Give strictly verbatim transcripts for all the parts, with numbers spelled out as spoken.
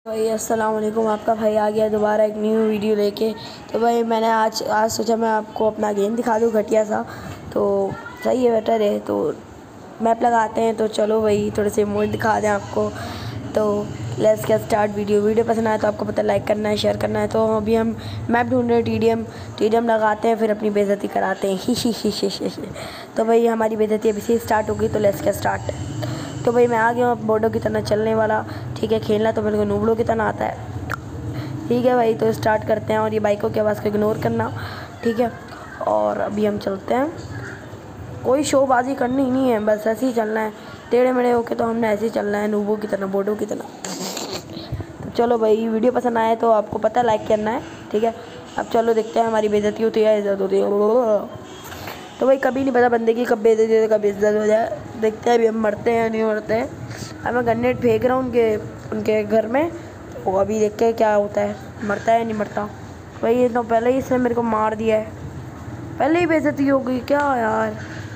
भाई अस्सलाम वालेकुम, आपका भाई आ गया दोबारा एक न्यू वीडियो लेके। तो भाई मैंने आज आज सोचा मैं आपको अपना गेम दिखा दूँ घटिया सा, तो सही है, बेटर है। तो मैप लगाते हैं, तो चलो भाई थोड़े से मोड दिखा दें आपको। तो let's get start video video पसंद आए तो आपको पता लाइक करना है, शेयर करना है। तो अभी हम मैप ढूंढ रहे हैं, T D M T D M लगाते हैं, फिर अपनी बेइज्जती कराते हैं। ही ही ही ही ही तो भाई हमारी बेइज्जती अभी से स्टार्ट हो गई, तो लेट्स गेट स्टार्ट। तो भाई मैं आ गया हूँ बोर्डों की तरह चलने वाला। ठीक है, खेलना तो मेरे को नूबड़ों की तरह आता है। ठीक है भाई, तो स्टार्ट करते हैं और ये बाइकों की आवाज़ को इग्नोर करना, ठीक है। और अभी हम चलते हैं, कोई शोबाजी करनी ही नहीं है, बस ऐसे ही चलना है टेढ़े मेढ़े होके। तो हमने ऐसे ही चलना है नूबों की तरह, बोर्डों की तरह। तो चलो भाई, वीडियो पसंद आए तो आपको पता लाइक करना है, ठीक है। अब चलो देखते हैं हमारी बेइज्जती होती है इज्जत होती है। तो भाई कभी नहीं पता बंदे की कब बेइज्जती होती है, कब इज्जत हो जाए। देखते हैं अभी हम मरते हैं नहीं मरते हैं। अब मैं गन्नेट फेंक रहा हूँ उनके उनके घर में, वो अभी देखते हैं क्या होता है, मरता है नहीं मरता। भाई ये तो पहले ही इसने मेरे को मार दिया है, पहले ही बेइज्जती हो गई क्या यार।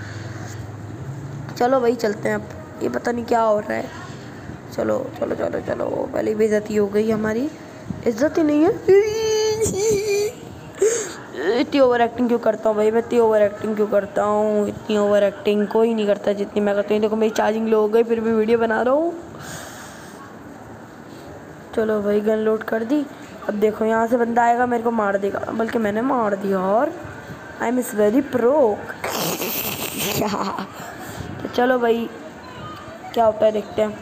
चलो भाई चलते हैं, अब ये पता नहीं क्या हो रहा है। चलो चलो चलो चलो, पहले ही बेइज्जती हो गई हमारी, इज्जत ही नहीं है। इतनी ओवर एक्टिंग क्यों करता हूँ भाई मैं, इतनी ओवर एक्टिंग क्यों करता हूँ, इतनी ओवर एक्टिंग कोई नहीं करता जितनी मैं करती हूँ। देखो मेरी चार्जिंग लो हो गई, फिर भी वीडियो बना रहा हूँ। चलो भाई गन लोड कर दी। अब देखो यहाँ से बंदा आएगा मेरे को मार देगा, बल्कि मैंने मार दिया और I am is very pro. तो चलो भाई क्या होता है देखते हैं।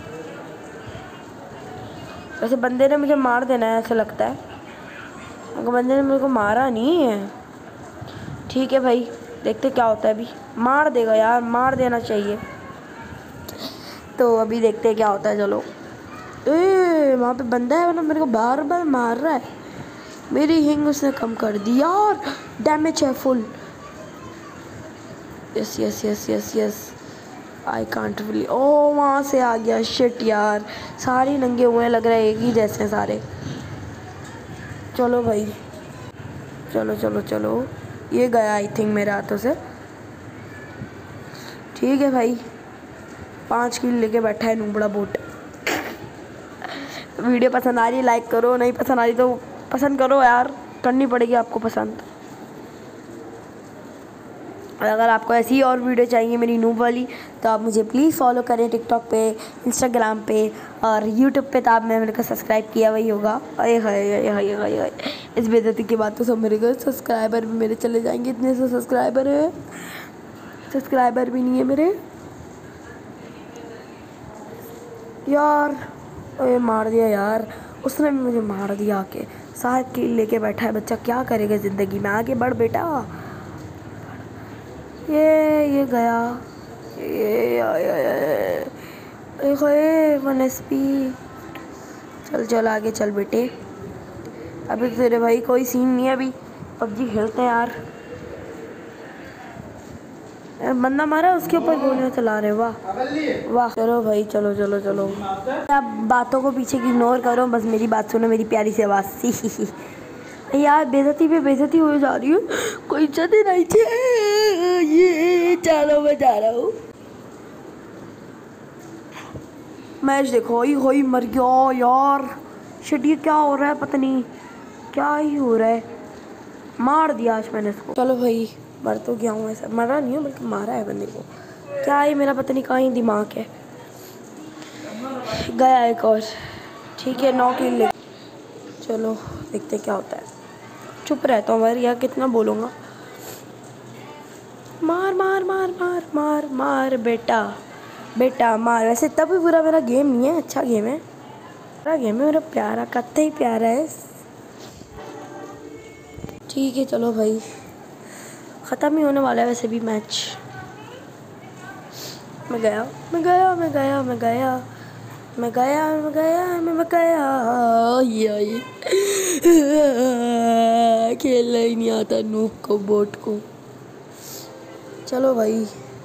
वैसे बंदे ने मुझे मार देना है ऐसा लगता है, अगर बंदे ने मेरे को मारा नहीं है। ठीक है भाई देखते क्या होता है, अभी मार देगा यार, मार देना चाहिए। तो अभी देखते हैं क्या होता है। चलो ए वहाँ पे बंदा है, मतलब मेरे को बार बार मार रहा है। मेरी हिंग उसने कम कर दी यार, डैमेज है full. Yes yes yes yes yes I can't really. ओ वहाँ से आ गया, शिट यार, सारे नंगे हुए लग रहे हैं, एक ही जैसे सारे। चलो भाई चलो चलो चलो, ये गया आई थिंक मेरे हाथों से। ठीक है भाई, पाँच किल लेके बैठा है नूबड़ा बोट। वीडियो पसंद आ रही है लाइक करो, नहीं पसंद आ रही तो पसंद करो यार, करनी पड़ेगी आपको पसंद। अगर आपको ऐसी और वीडियो चाहिए मेरी नूब वाली, तो आप मुझे प्लीज़ फॉलो करें टिकटॉक पे, इंस्टाग्राम पे और यूट्यूब पे। तो आप ने मेरे को सब्सक्राइब किया वही होगा। अरे हाय हाय हाय हाय, इस बेइज्जती की बात तो सब मेरे को सब्सक्राइबर भी मेरे चले जाएंगे, इतने से सब्सक्राइबर है, सब्सक्राइबर भी नहीं है मेरे यार। अरे मार दिया यार, उसने भी मुझे मार दिया आके। साहब किल लेके बैठा है बच्चा, क्या करेगा ज़िंदगी में, आगे बढ़ बेटा। ये ये गया, ये आया वन एस पी। चल चल आगे चल बेटे, अभी तेरे भाई कोई सीन नहीं है, अभी पबजी खेलते हैं यार। बंदा मारा उसके ऊपर गोलियां चला रहे, वाह वाह। चलो भाई चलो चलो चलो, आप बातों को पीछे की इग्नोर करो, बस मेरी बात सुनो, मेरी प्यारी सी आवाज़ सी। यार बेइज्जती पे बेइज्जती हो जा रही है, कोई इज्जत ही नहीं चाहिए। ये चलो मैं जा रहा हूँ। मैच देखो, होई होई मर गया यार, शिट ये क्या हो रहा है, पता नहीं क्या ही हो रहा है। मार दिया आज मैंने इसको। चलो भाई मर तो गया हूँ, ऐसा मरा नहीं है बल्कि मारा है बंदे को। क्या है मेरा पता नहीं, कहाँ ही दिमाग है। गया एक और, ठीक है नौ किल ले। चलो देखते क्या होता है। चुप रहता हूँ यार, कितना बोलूँगा। मार मार मार मार मार मार बेटा बेटा मार। वैसे इतना भी बुरा मेरा गेम नहीं है, अच्छा गेम है, मेरा गेम है, मेरा प्यारा कत्ते ही प्यारा है। ठीक है चलो भाई, ख़त्म ही होने वाला है वैसे भी मैच। मैं गया मैं गया मैं गया मैं गया मैं गया मैं गया मैं गया ये खेलना ही नहीं आता नूब को, बोट को। चलो भाई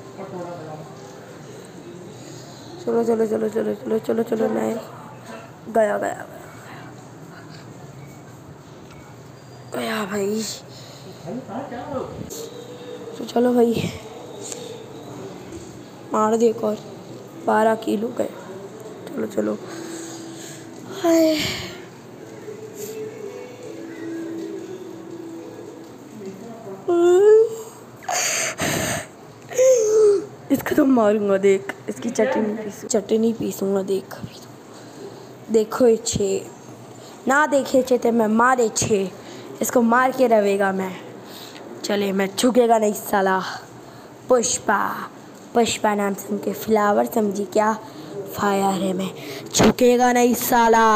चलो चलो चलो चलो चलो चलो चलो, मैं गया गया गया भाई। तो चलो भाई मार दे एक और, बारह किलो गए। चलो चलो हाय। मारूंगा, देख इसकी चटनी पीसूँ चटनी पीसूँगा देख अभी तो। देखो छे ना देखे छे ते मैं मारे छे, इसको मार के रहेगा मैं। चले मैं झुकेगा नहीं साला। पुष्पा पुष्पा नाम सुन के फ्लावर समझी क्या, फायर है मैं, झुकेगा नहीं साला।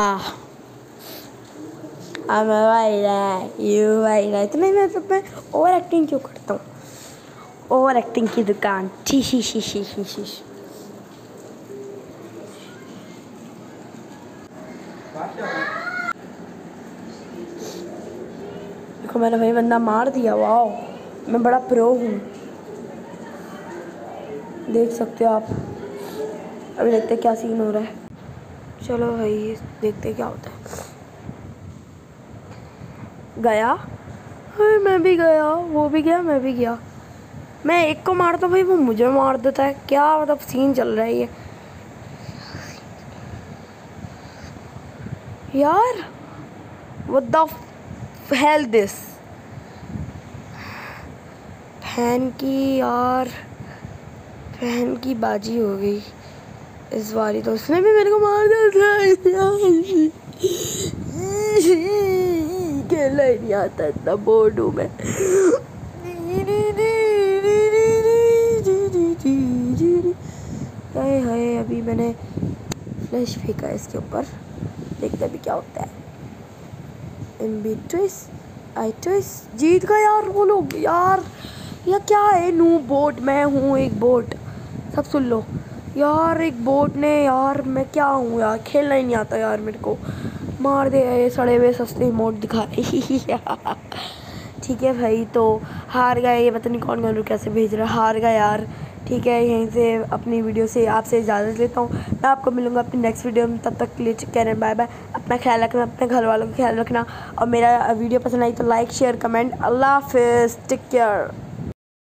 अब भाई यू भाई रहा इतना मैं सब मैं ओवर एक्टिंग क्यों करता हूँ, ओवर एक्टिंग की दुकान। शी शी शी शी शी शी देखो मैंने भाई बंदा मार दिया। वाह मैं बड़ा प्रो हूँ, देख सकते हो आप। अभी देखते क्या सीन हो रहा है। चलो भाई देखते क्या होता है। गया अरे मैं भी गया, वो भी गया, मैं भी गया। मैं एक को मारता भाई वो मुझे मार देता है। क्या मतलब सीन चल रहा है ये यार। What the hell this fan की यार, फैन की बाजी हो गई इस बारी तो। उसने भी मेरे को मार दिया। खेलना ही नहीं आता, इतना बोर्ड हूँ मैं। हाय हाय अभी मैंने फ्लैश फेंका इसके ऊपर, देखते अभी क्या होता है। इन बी ट्विस्ट आई ट्विस्ट जीत गया यार वो लोग। यार यह क्या है, नू बोट, मैं हूँ एक बोट, सब सुन लो यार। एक बोट ने यार, मैं क्या हूँ यार, खेलना ही नहीं आता यार मेरे को। मार दे ये सड़े हुए सस्ते मोड दिखा ठीक है भाई तो हार गए। ये पता नहीं कौन कौन कैसे भेज रहा है, हार गया यार। ठीक है यहीं से अपनी वीडियो से आपसे इजाज़त लेता हूँ। मैं आपको मिलूँगा अपनी नेक्स्ट वीडियो में, तब तक के लिए टेक बाय बाय। अपना ख्याल रखना, अपने घर वालों का ख्याल रखना, और मेरा वीडियो पसंद आई तो लाइक शेयर कमेंट। अल्लाह हाफिज़, टेक केयर।